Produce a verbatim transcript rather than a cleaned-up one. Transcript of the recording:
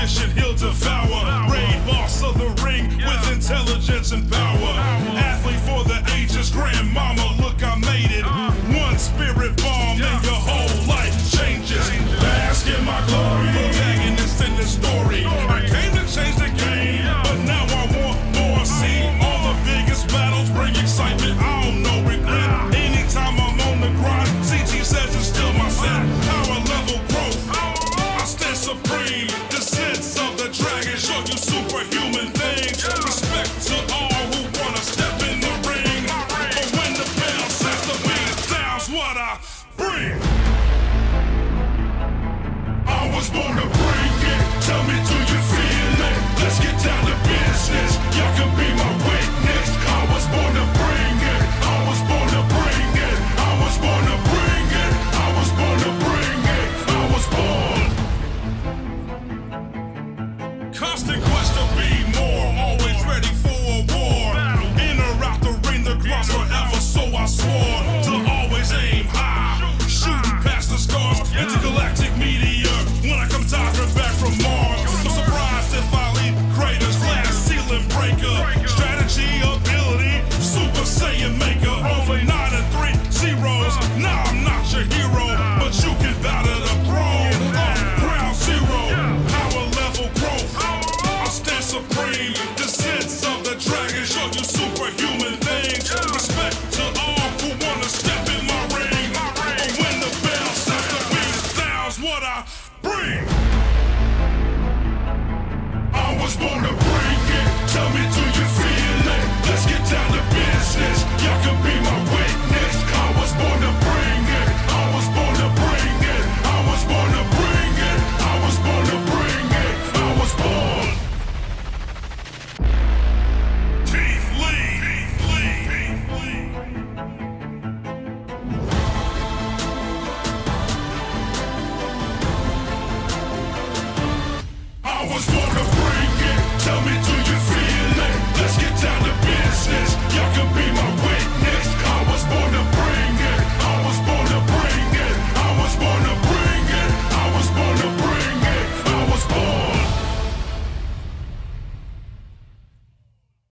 competition he'll devour. Raid boss of the ring with intelligence and power. Athlete for the ages, grandmama, look I made it. One spirit bomb and your whole life changes. Bask in my glory, protagonist in the story. I came to change the game, but now I want more. See, all the biggest battles bring excitement, I don't know regret. Anytime I'm on the grind, C G says it's still my set. Power level growth, I stand supreme. Descents of the dragon show you superhuman things. Respect to all who wanna step in the ring. But when the bell says the beat down's what I bring. I was born to